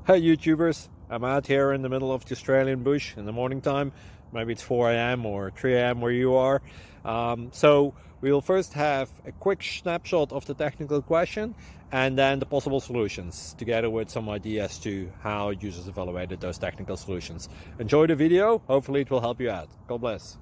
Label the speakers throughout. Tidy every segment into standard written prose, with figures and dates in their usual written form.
Speaker 1: Hey YouTubers, I'm out here in the middle of the Australian bush in the morning time. Maybe it's 4 a.m. or 3 a.m. where you are. So we'll first have a quick snapshot of the technical question and then the possible solutions, together with some ideas to how users evaluated those technical solutions. Enjoy the video, hopefully it will help you out. God bless.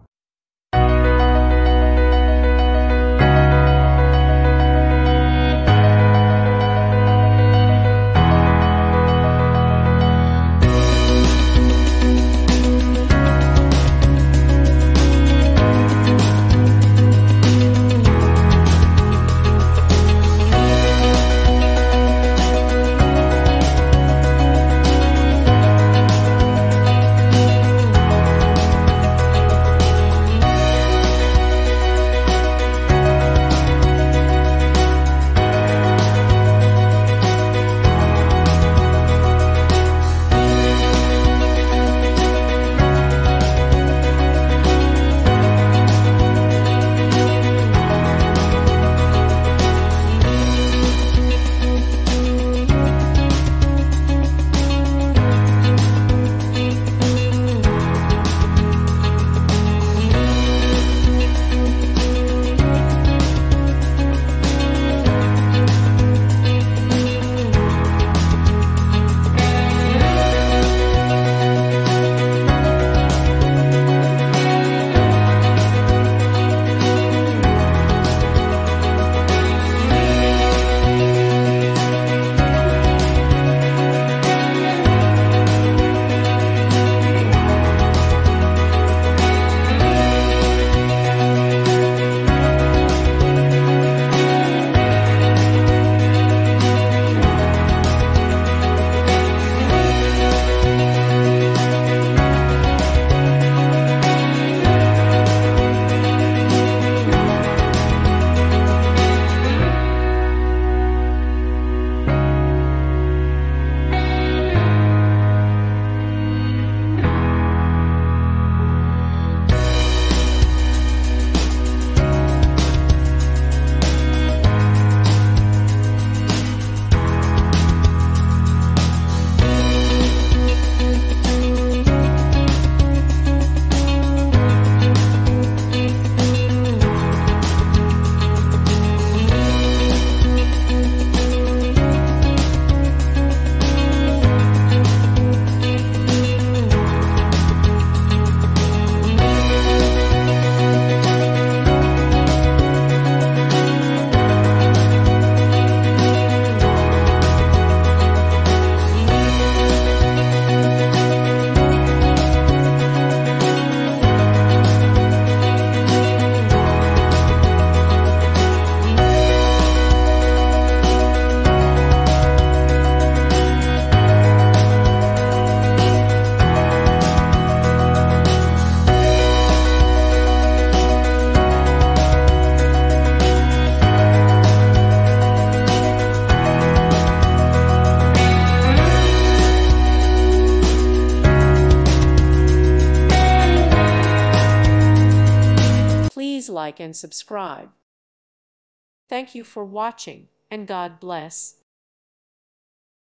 Speaker 2: Please like and subscribe. Thank you for watching, and God bless.